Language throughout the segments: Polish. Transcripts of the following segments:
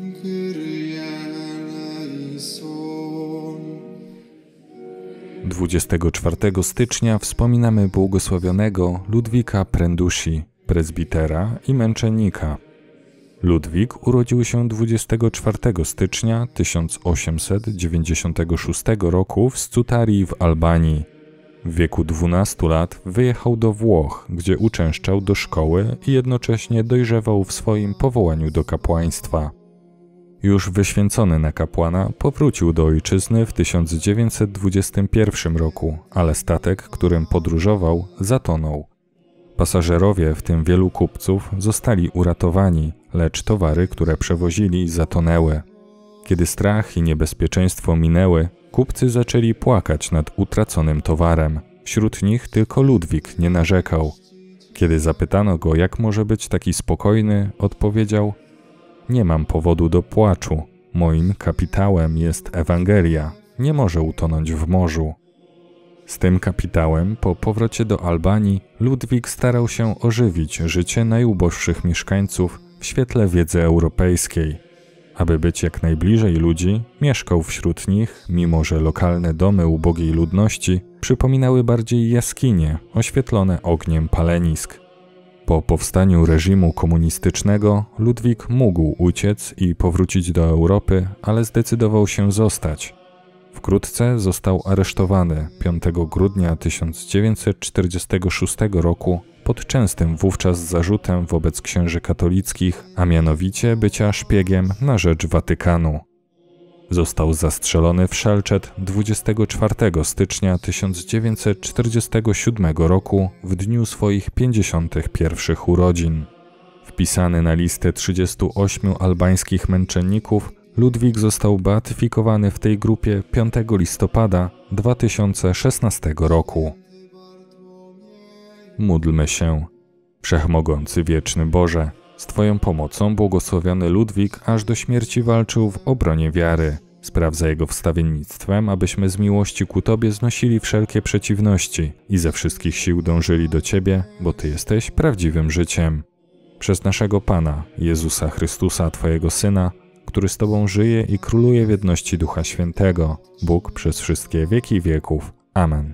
Kyrie eleison. 24 stycznia wspominamy błogosławionego Ludwika Prendusi, prezbitera i męczennika. Ludwik urodził się 24 stycznia 1896 roku w Scutarii w Albanii. W wieku 12 lat wyjechał do Włoch, gdzie uczęszczał do szkoły i jednocześnie dojrzewał w swoim powołaniu do kapłaństwa. Już wyświęcony na kapłana powrócił do ojczyzny w 1921 roku, ale statek, którym podróżował, zatonął. Pasażerowie, w tym wielu kupców, zostali uratowani, lecz towary, które przewozili, zatonęły. Kiedy strach i niebezpieczeństwo minęły, kupcy zaczęli płakać nad utraconym towarem. Wśród nich tylko Ludwik nie narzekał. Kiedy zapytano go, jak może być taki spokojny, odpowiedział: nie mam powodu do płaczu. Moim kapitałem jest Ewangelia. Nie może utonąć w morzu. Z tym kapitałem po powrocie do Albanii Ludwik starał się ożywić życie najuboższych mieszkańców w świetle wiedzy europejskiej. Aby być jak najbliżej ludzi, mieszkał wśród nich, mimo że lokalne domy ubogiej ludności przypominały bardziej jaskinie oświetlone ogniem palenisk. Po powstaniu reżimu komunistycznego Ludwik mógł uciec i powrócić do Europy, ale zdecydował się zostać. Wkrótce został aresztowany 5 grudnia 1946 roku pod częstym wówczas zarzutem wobec księży katolickich, a mianowicie bycia szpiegiem na rzecz Watykanu. Został zastrzelony w Szelczet 24 stycznia 1947 roku w dniu swoich 51 urodzin. Wpisany na listę 38 albańskich męczenników, Ludwik został beatyfikowany w tej grupie 5 listopada 2016 roku. Módlmy się. Wszechmogący wieczny Boże, z Twoją pomocą błogosławiony Ludwik aż do śmierci walczył w obronie wiary. Spraw za jego wstawiennictwem, abyśmy z miłości ku Tobie znosili wszelkie przeciwności i ze wszystkich sił dążyli do Ciebie, bo Ty jesteś prawdziwym życiem. Przez naszego Pana, Jezusa Chrystusa, Twojego Syna, który z Tobą żyje i króluje w jedności Ducha Świętego, Bóg przez wszystkie wieki wieków. Amen.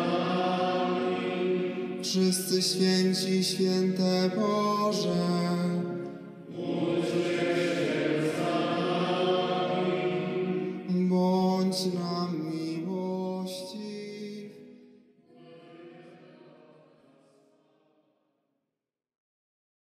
Wszyscy święci, święte Boże.